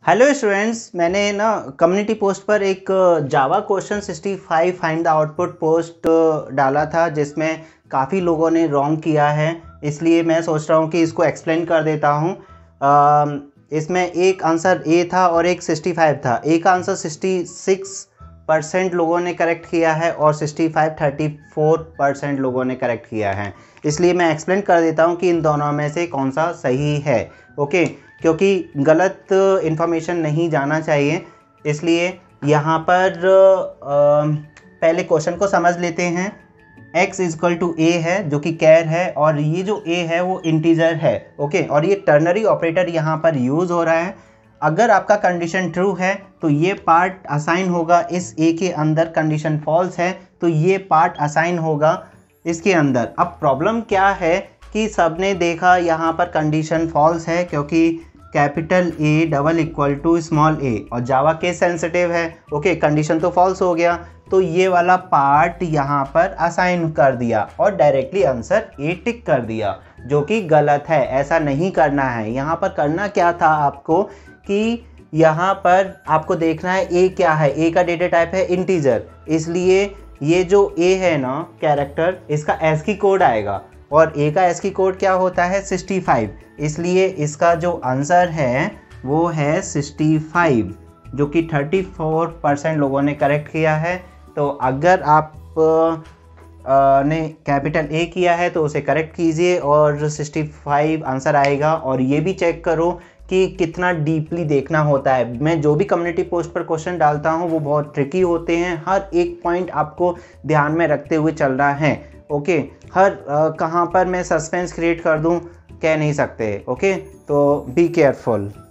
Hello students, मैंने ना community post पर एक Java question 65 find the output post डाला था जिसमें काफ़ी लोगों ने रॉन्ग किया है। इसलिए मैं सोच रहा हूँ कि इसको एक्सप्लेन कर देता हूँ। इसमें एक आंसर ए था और एक 65 था। ए का आंसर 66% लोगों ने करेक्ट किया है और 34% लोगों ने करेक्ट किया है। इसलिए मैं एक्सप्लेन कर देता हूँ कि इन दोनों में से कौन सा सही है। ओके, क्योंकि गलत इन्फॉर्मेशन नहीं जाना चाहिए। इसलिए यहाँ पर पहले क्वेश्चन को समझ लेते हैं। x इजक्वल टू ए है जो कि कैर है और ये जो a है वो इंटीजर है। ओके, और ये टर्नरी ऑपरेटर यहाँ पर यूज़ हो रहा है। अगर आपका कंडीशन ट्रू है तो ये पार्ट असाइन होगा इस a के अंदर, कंडीशन फॉल्स है तो ये पार्ट असाइन होगा इसके अंदर। अब प्रॉब्लम क्या है कि सबने देखा यहाँ पर कंडीशन फॉल्स है क्योंकि capital A double equal to small a और जावा केस सेंसिटिव है। ओके, कंडीशन तो फॉल्स हो गया तो ये वाला पार्ट यहाँ पर असाइन कर दिया और डायरेक्टली आंसर A टिक कर दिया, जो कि गलत है। ऐसा नहीं करना है। यहाँ पर करना क्या था आपको कि यहाँ पर आपको देखना है A क्या है। A का डेटा टाइप है इंटीजर, इसलिए ये जो A है ना कैरेक्टर, इसका ASCII कोड आएगा और A का ASCII कोड क्या होता है 65। इसलिए इसका जो आंसर है वो है 65, जो कि 34% लोगों ने करेक्ट किया है। तो अगर आप ने कैपिटल A किया है तो उसे करेक्ट कीजिए और 65 आंसर आएगा। और ये भी चेक करो कि कितना डीपली देखना होता है। मैं जो भी कम्युनिटी पोस्ट पर क्वेश्चन डालता हूँ वो बहुत ट्रिकी होते हैं। हर एक पॉइंट आपको ध्यान में रखते हुए चलना है। ओके, हर कहाँ पर मैं सस्पेंस क्रिएट कर दूँ कह नहीं सकते। ओके, तो बी केयरफुल।